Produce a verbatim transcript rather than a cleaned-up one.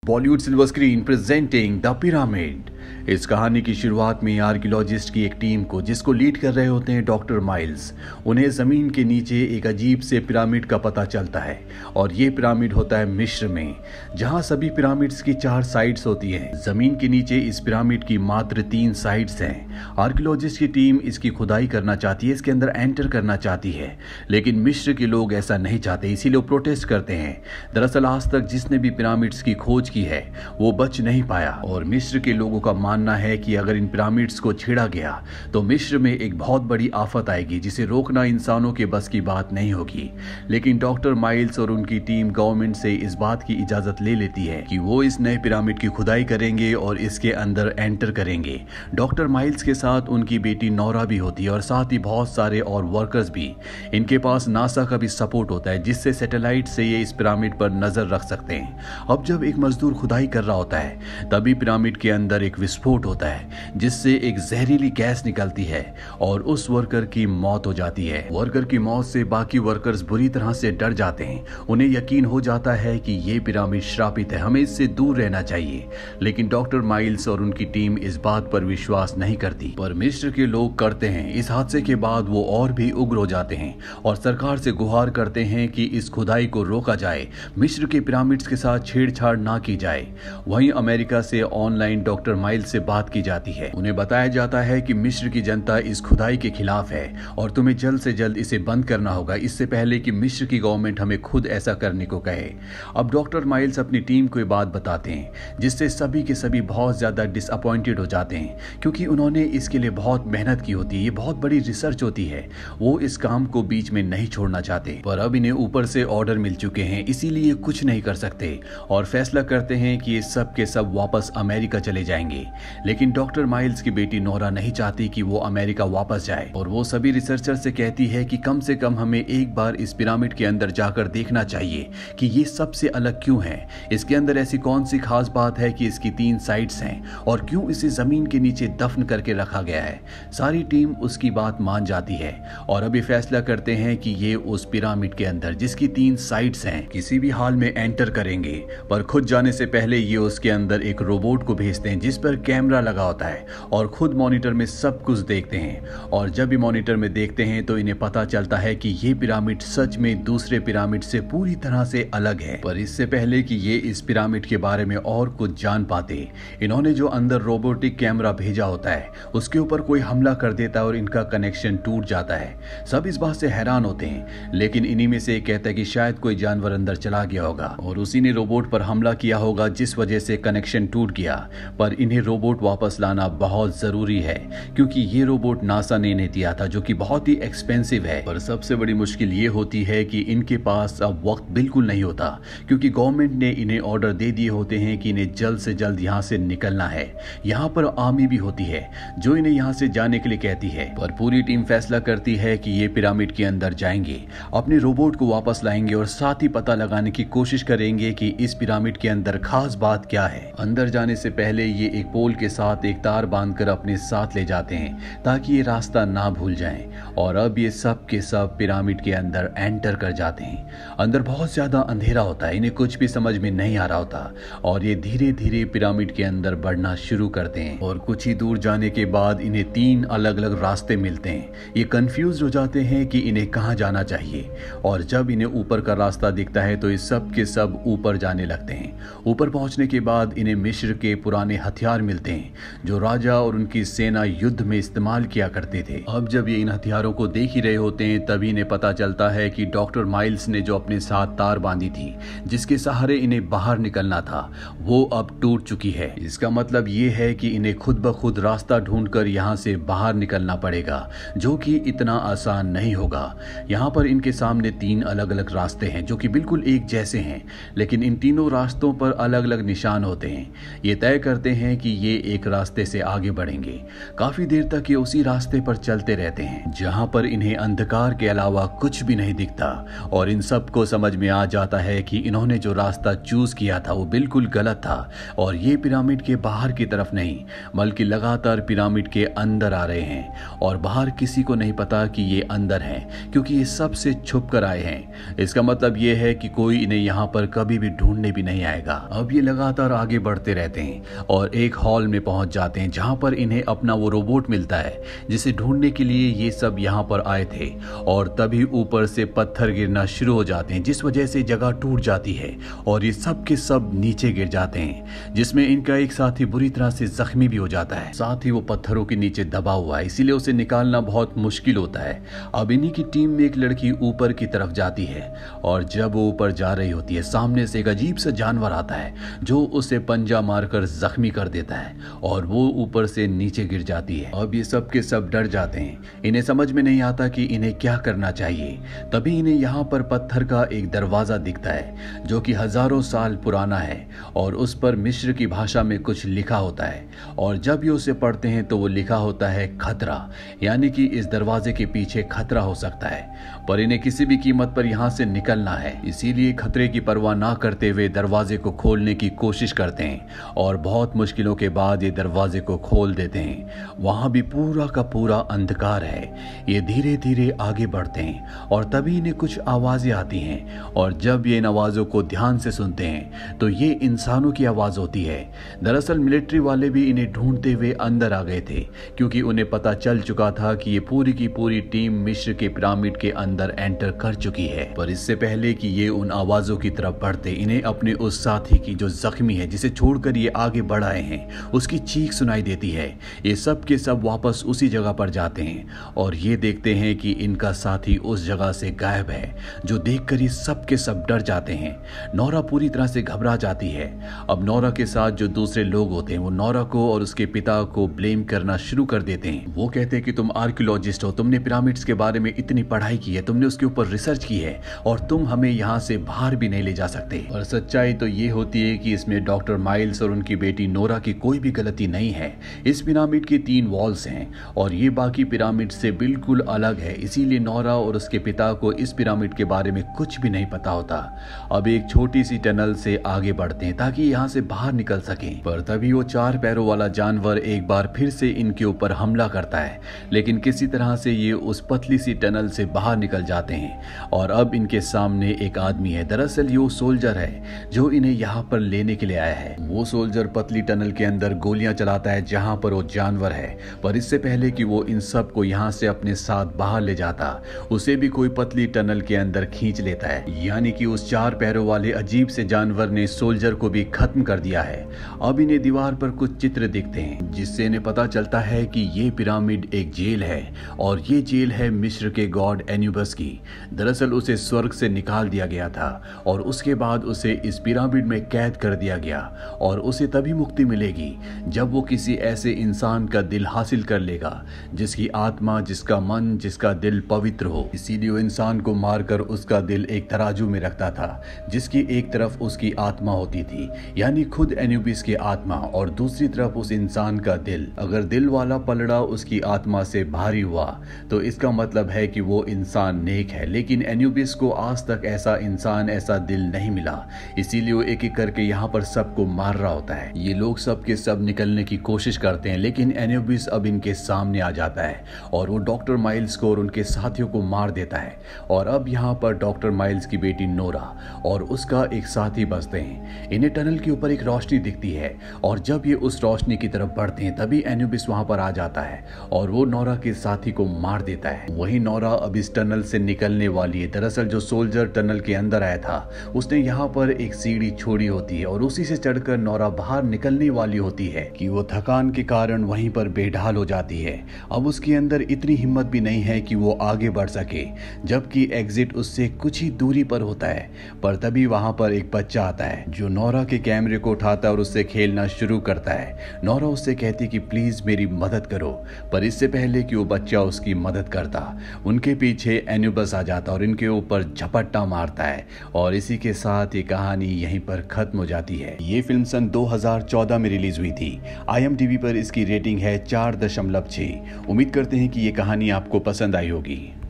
Bollywood silver screen presenting the pyramid. इस कहानी की शुरुआत में आर्कियोलॉजिस्ट की एक टीम को, जिसको लीड कर रहे होते हैं डॉक्टर माइल्स, उन्हें जमीन के नीचे एक अजीब से पिरामिड का पता चलता है। और ये पिरामिड होता है मिस्र में, जहां सभी पिरामिड्स की चार साइड्स होती हैं। जमीन के नीचे इस पिरामिड की मात्र तीन साइड्स हैं। आर्कियोलॉजिस्ट की टीम इसकी खुदाई करना चाहती है, इसके अंदर एंटर करना चाहती है, लेकिन मिस्र के लोग ऐसा नहीं चाहते, इसीलिए वो प्रोटेस्ट करते हैं। दरअसल आज तक जिसने भी पिरामिड्स की खोज की है वो बच नहीं पाया, और मिस्र के लोगों का मानना है कि अगर इन पिरामिड्स को छेड़ा गया तो मिस्र में एक बहुत बड़ी आफत आएगी, जिसे रोकना इंसानों के बस की बात नहीं होगी। लेकिन डॉक्टर माइल्स और उनकी टीम गवर्नमेंट से इस बात की इजाजत ले लेती है कि वो इस नए पिरामिड की खुदाई करेंगे और इसके अंदर एंटर करेंगे। डॉक्टर माइल्स के साथ उनकी बेटी नौरा भी होती है, और साथ ही बहुत सारे और वर्कर्स भी। इनके पास नासा का भी सपोर्ट होता है, जिससे सैटेलाइट से ये इस पिरामिड पर नजर रख सकते हैं। अब जब एक मजदूर खुदाई कर रहा होता है, तभी पिरामिड के अंदर एक विस्फोट होता है, जिससे एक जहरीली गैस निकलती है और उस वर्कर की मौत हो जाती है। वर्कर की मौत से बाकी वर्कर्स बुरी तरह से डर जाते हैं। उन्हें यकीन हो जाता है कि ये पिरामिड श्रापित है, हमें इससे दूर रहना चाहिए। लेकिन डॉक्टर माइल्स और उनकी टीम इस बात पर विश्वास नहीं करती, पर मिस्र के लोग करते हैं। इस हादसे के बाद वो और भी उग्र हो जाते हैं और सरकार से गुहार करते हैं कि इस खुदाई को रोका जाए, मिस्र के पिरामिड्स के साथ छेड़छाड़ ना की जाए। वहीं अमेरिका से ऑनलाइन डॉक्टर माइल्स से बात की जाती है। उन्हें बताया जाता है कि मिस्र की जनता इस खुदाई के खिलाफ है और तुम्हें जल्द से जल्द इसे बंद करना होगा, इससे पहले कि मिस्र की गवर्नमेंट हमें खुद ऐसा करने को कहे। अब डॉक्टर माइल्स अपनी टीम को ये बात बताते हैं, जिससे सभी के सभी बहुत ज्यादा डिसअपॉइंटेड हो जाते हैं, क्योंकि उन्होंने इसके लिए बहुत मेहनत की होती है, ये बहुत बड़ी रिसर्च होती है। वो इस काम को बीच में नहीं छोड़ना चाहते, पर अब इन्हें ऊपर से ऑर्डर मिल चुके हैं, इसीलिए कुछ नहीं कर सकते और फैसला करते हैं कि ये सब के सब वापस अमेरिका चले जाएंगे। लेकिन डॉक्टर माइल्स की बेटी नोरा नहीं चाहती कि वो अमेरिका वापस जाए, और वो सभी रिसर्चर से कहती है कि कम से कम हमें एक बार इस पिरामिड के अंदर जाकर देखना चाहिए कि ये सबसे अलग क्यों है, इसके अंदर ऐसी कौन सी खास बात है कि इसकी तीन साइड्स हैं, और क्यों इसे जमीन के नीचे दफन करके रखा गया है। सारी टीम उसकी बात मान जाती है और अभी फैसला करते हैं कि ये उस पिरामिड के अंदर, जिसकी तीन साइड्स हैं, किसी भी हाल में एंटर करेंगे। पर खुद जाने से पहले ये उसके अंदर एक रोबोट को भेजते हैं, जिस पर कैमरा लगा होता है, और खुद मॉनिटर में सब कुछ देखते हैं। और जब भी मॉनिटर में देखते हैं तो इन्हें पता चलता है कि ये पिरामिड सच में दूसरे पिरामिड से पूरी तरह से अलग है। पर इससे पहले कि ये इस पिरामिड के बारे में और कुछ जान पाते, इन्होंने जो अंदर रोबोटिक कैमरा भेजा होता है उसके ऊपर कोई हमला कर देता है और इनका कनेक्शन टूट जाता है। सब इस बात से हैरान होते हैं, लेकिन इन्हीं में से एक कहता है कि शायद कोई जानवर अंदर चला गया होगा और उसी ने रोबोट पर हमला किया होगा, जिस वजह से कनेक्शन टूट गया। पर इन्हें रोबोट वापस लाना बहुत जरूरी है, क्योंकि ये रोबोट नासा ने इन्हें दिया था, जो कि बहुत ही एक्सपेंसिव है। पर सबसे बड़ी मुश्किल ये होती है कि इनके पास अब वक्त बिल्कुल नहीं होता, क्योंकि गवर्नमेंट ने इन्हें ऑर्डर दे दिए होते हैं कि इन्हें जल्द से जल्द यहाँ से निकलना है। यहाँ पर आर्मी भी होती है जो इन्हें यहाँ से जाने के लिए कहती है। पर पूरी टीम फैसला करती है कि ये पिरामिड के अंदर जाएंगे, अपने रोबोट को वापस लाएंगे और साथ ही पता लगाने की कोशिश करेंगे कि इस पिरामिड के अंदर खास बात क्या है। अंदर जाने से पहले ये एक पोल के साथ एक तार बांधकर अपने साथ ले जाते हैं, ताकि ये रास्ता ना भूल जाएं। और अब ये सब के सब पिरामिड के अंदर एंटर कर जाते हैं। अंदर बहुत ज्यादा अंधेरा होता है, इन्हें कुछ भी समझ में नहीं आ रहा होता, और ये धीरे धीरे पिरामिड के अंदर बढ़ना शुरू करते हैं। और कुछ ही दूर जाने के बाद इन्हें तीन अलग अलग रास्ते मिलते हैं। ये कंफ्यूज हो जाते हैं कि इन्हें कहाँ जाना चाहिए, और जब इन्हें ऊपर का रास्ता दिखता है तो ये सब के सब ऊपर जाने लगते हैं। ऊपर पहुंचने के बाद इन्हें मिस्र के पुराने हथियार मिलते हैं, जो राजा और उनकी सेना युद्ध में इस्तेमाल किया करते थे। अब जब ये इन हथियारों को देख ही रहे होते हैं, तभी इन्हें पता चलता है कि डॉक्टर माइल्स ने जो अपने साथ तार बांधी थी, जिसके सहारे इन्हें बाहर निकलना था, वो अब टूट चुकी है। इसका मतलब ये है कि इन्हें खुद ब खुद रास्ता ढूंढकर यहाँ से बाहर निकलना पड़ेगा, जो कि इतना आसान नहीं होगा। यहाँ पर इनके सामने तीन अलग अलग रास्ते हैं, जो कि बिल्कुल एक जैसे हैं, लेकिन इन तीनों रास्तों पर अलग अलग निशान होते हैं। ये तय करते हैं कि ये एक रास्ते से आगे बढ़ेंगे। काफी देर तक ये उसी रास्ते पर चलते रहते हैं जहां पर इन्हें अंधकार के अलावा कुछ भी नहीं दिखता और इन सबको समझ में आ जाता है कि इन्होंने जो रास्ता चूज किया था वो बिल्कुल गलत था और ये पिरामिड के बाहर की तरफ नहीं बल्कि लगातार पिरामिड के अंदर आ रहे हैं और बाहर किसी को नहीं पता कि ये अंदर हैं क्योंकि ये सबसे छुप कर आए हैं। इसका मतलब ये है कि कोई इन्हें यहाँ पर कभी भी ढूंढने भी नहीं आएगा। अब ये लगातार आगे बढ़ते रहते हैं और एक हॉल में पहुंच जाते हैं जहां पर इन्हें अपना वो रोबोट मिलता है जिसे ढूंढने के लिए ये सब यहाँ पर आए थे और तभी ऊपर से पत्थर गिरना शुरू हो जाते हैं जिस वजह से जगह टूट जाती है और ये सब के सब नीचे गिर जाते हैं जिसमें इनका एक साथी बुरी तरह से जख्मी भी हो जाता है। साथ ही वो पत्थरों के नीचे दबा हुआ है इसीलिए उसे निकालना बहुत मुश्किल होता है। अब इन्हीं की टीम में एक लड़की ऊपर की तरफ जाती है और जब वो ऊपर जा रही होती है सामने से एक अजीब सा जानवर आता है जो उसे पंजा मारकर जख्मी कर देता है और वो ऊपर से नीचे गिर जाती है। अब ये सब के सब डर जाते हैं। इन्हें समझ में नहीं आता कि इन्हें क्या करना चाहिए। तभी इन्हें यहाँ पर पत्थर का एक दरवाजा दिखता है जो कि हजारों साल पुराना है और उस पर मिस्र की भाषा में कुछ लिखा होता है और जब ये उसे पढ़ते हैं तो वो लिखा होता है खतरा, यानी कि इस दरवाजे के पीछे खतरा हो सकता है पर इन्हें किसी भी कीमत पर यहाँ से निकलना है। इसीलिए खतरे की परवाह ना करते हुए दरवाजे को खोलने की कोशिश करते हैं और बहुत मुश्किलों के बाद ये दरवाजे को खोल देते हैं। वहां भी पूरा का पूरा अंधकार है। ये धीरे धीरे आगे बढ़ते हैं और तभी इन्हें कुछ आवाजें आती हैं और जब ये इन आवाजों को ध्यान से सुनते हैं तो ये इंसानों की आवाज होती है। दरअसल मिलिट्री वाले भी इन्हें ढूंढते हुए अंदर आ गए थे क्योंकि उन्हें पता चल चुका था कि ये पूरी की पूरी टीम मिस्र के पिरामिड के अंदर एंटर कर चुकी है। पर इससे पहले कि ये उन आवाजों की तरफ बढ़ते इन्हें अपने उस साथी की जो जख्मी है जिसे छोड़कर ये आगे बढ़ आए हैं उसकी चीख सुनाई देती है। ये सब के सब वापस उसी जगह पर जाते हैं और ये देखते हैं कि इनका साथी उस जगह से गायब है जो देखकर ये सब के सब डर जाते हैं। नौरा पूरी तरह से घबरा जाती है। अब नौरा के साथ जो दूसरे लोग होते हैं वो नौरा को और उसके पिता को ब्लेम करना शुरू कर देते हैं। वो कहते हैं कि तुम आर्कियोलॉजिस्ट हो, तुमने पिरामिड्स के बारे में इतनी पढ़ाई की है, तुमने उसके ऊपर रिसर्च की है और तुम हमें यहाँ से बाहर भी नहीं ले जा सकते। और सच्चाई तो ये होती है कि इसमें डॉक्टर माइल्स और उनकी बेटी नोरा की कोई भी गलती नहीं है। इस पिरामिड की तीन वॉल्स हैं और ये बाकी पिरामिड से बिल्कुल अलग है, इसीलिए नोरा और उसके पिता को इस पिरामिड के बारे में कुछ भी नहीं पता होता। अब एक छोटी सी टनल से आगे बढ़ते हैं ताकि यहाँ से बाहर निकल सकें। पर तभी वो चार पैरों वाला जानवर एक बार फिर से इनके ऊपर हमला करता है लेकिन किसी तरह से ये उस पतली सी टनल से बाहर निकल जाते हैं और अब इनके सामने एक आदमी है। दरअसल ये वो सोल्जर है जो इन्हें यहाँ पर लेने के लिए आया है। वो सोल्जर पतली टनल के अंदर गोलियां चलाता है जहां पर वो जानवर है, पर इससे पहले कि वो इन सब को यहाँ से अपने साथ बाहर ले जाता उसे भी कोई पतली टनल के अंदर खींच लेता है। यानी कि उस चार पैरों वाले अजीब से जानवर ने सोल्जर को भी खत्म कर दिया है। अब इन्हें दीवार पर कुछ चित्र दिखते हैं जिससे इन्हें पता चलता है कि ये पिरामिड एक जेल है और ये जेल है मिस्र के गॉड एन्यूबस की। दरअसल उसे स्वर्ग से निकाल दिया गया था और उसके बाद उसे इस पिरामिड में कैद कर दिया गया और उसे तभी मुक्ति मिलेगी जब वो किसी ऐसे इंसान का दिल हासिल कर लेगा जिसकी आत्मा, जिसका मन, जिसका दिल पवित्र हो। इसीलिए वो इंसान को मारकर उसका दिल एक तराजू में रखता था जिसकी एक तरफ उसकी आत्मा होती थी यानी खुद एन्यूबिस की आत्मा और दूसरी तरफ उस इंसान का दिल। अगर दिल वाला पलड़ा उसकी आत्मा से भारी हुआ तो इसका मतलब है कि वो इंसान नेक है, लेकिन एन्यूबिस को आज तक ऐसा इंसान, ऐसा दिल नहीं मिला। इसीलिए वो एक एक करके यहाँ पर सबको मार रहा होता है। ये लोग सब के सब निकलने की कोशिश करते हैं लेकिन एन्यूबिस अब इनके सामने आ जाता है और वो डॉक्टर माइल्स को और उनके साथियों को मार देता है। और अब यहाँ पर डॉक्टर माइल्स की बेटी नोरा और उसका एक साथी बचते हैं। इन्हें टनल के ऊपर एक रोशनी दिखती है और जब ये उस रोशनी की तरफ बढ़ते हैं तभी एन्यूबिस वहां पर आ जाता है और वो नोरा के साथी को मार देता है। वही नोरा अब इस टनल से निकलने वाली है। दरअसल जो सोल्जर टनल के अंदर आया था उसने यहाँ पर एक सीढ़ी छोड़ी होती है और उसी से चढ़कर नोरा बाहर निकलने वाली होती है कि वो थकान के कारण वहीं पर बेढाल हो जाती है। अब उसके अंदर इतनी हिम्मत भी नहीं है कि वो आगे बढ़ सके, जबकि एग्जिट उससे कुछ ही दूरी पर होता है। पर तभी वहां पर एक बच्चा आता है जो नोरा के कैमरे को उठाता है और उससे खेलना शुरू करता है। नोरा उससे कहती कि प्लीज मेरी मदद करो, पर इससे पहले कि वो बच्चा उसकी मदद करता उनके पीछे एन्यूबस आ जाता और इनके ऊपर झपट्टा मारता है और इसी के साथ ये कहानी यहीं पर खत्म हो जाती है। ये फिल्म सन दो हज़ार चौदह में रिलीज हुई थी। आई एम डी बी पर इसकी रेटिंग है चार दशमलव छः। उम्मीद करते हैं कि ये कहानी आपको पसंद आई होगी।